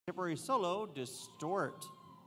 Contemporary solo, Distort.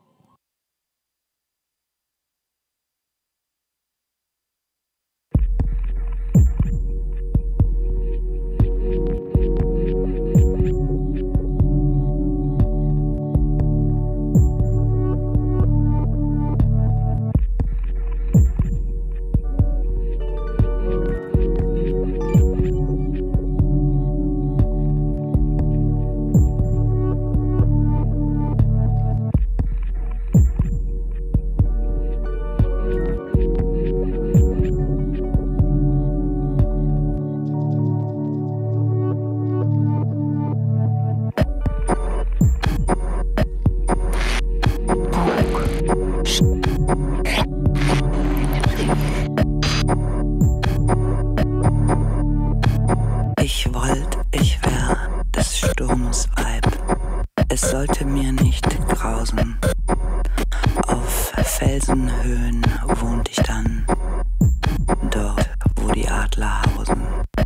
Ich wollt, ich wär des Sturmes Weib. Es sollte mir nicht grausen. Auf Felsenhöhen wohnt ich dann, dort, wo die Adler hausen.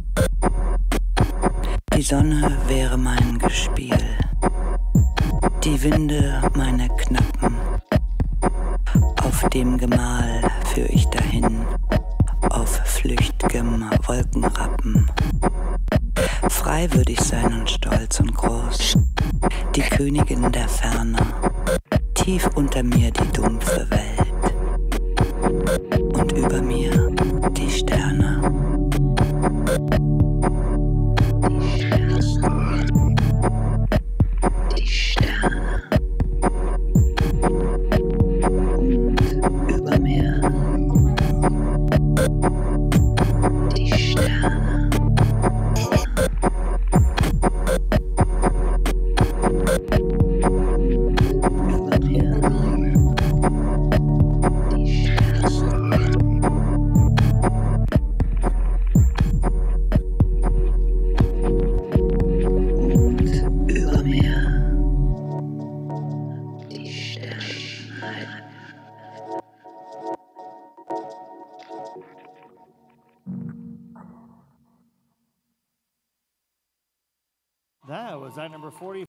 Die Sonne wäre mein Gespiel, die Winde meine Knappen. Auf dem Gemahl führ ich dahin, auf flücht'gem Wolkenrappen. Frei würd ich sein und stolz und groß, die Königin der Ferne, tief unter mir die dumpfe Welt und über mir die Sterne. Die Sterne. Und über mir die Sterne. That was at number 40.